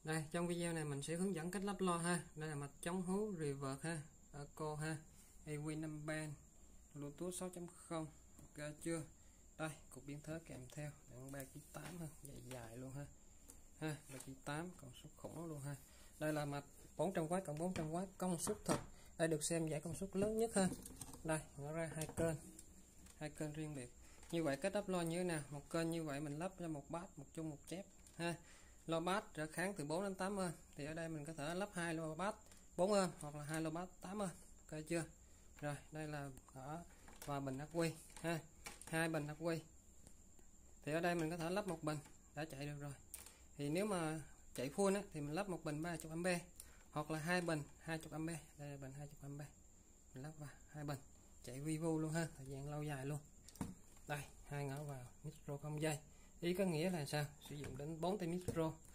Đây, trong video này mình sẽ hướng dẫn cách lắp lo ha. Đây là mạch chống hú reverb ha, Echo ha, AV 5 band, Bluetooth 6.0. Ok chưa? Đây, cục biến thế kèm theo, đoạn 3 kg 8 ha, dài dài luôn ha. 3 kg 8, công suất khủng luôn ha. Đây là mạch 400W cộng 400W công suất thực. Đây được xem giải công suất lớn nhất ha. Đây, nó ra hai kênh riêng biệt. Như vậy cách lắp lo như thế nào? Một kênh như vậy mình lắp ra một bass, một chung một chép ha. Loa bass trở kháng từ 4 đến 8 ôm, thì ở đây mình có thể lắp hai loa bass 4 ôm hoặc là hai loa bass 8 ôm. Ok chưa? Rồi, đây là ở và bình ắc quy ha, hai bình ắc quy. Thì ở đây mình có thể lắp một bình đã chạy được rồi. Thì nếu mà chạy full á thì mình lắp một bình 30A hoặc là hai bình 20A. Đây là bình 20A. Mình lắp vào hai bình chạy vi vu luôn ha, thời gian lâu dài luôn. Đây, hai ngõ vào micro không dây. Ý có nghĩa là sao? Sử dụng đến 4 tay micro.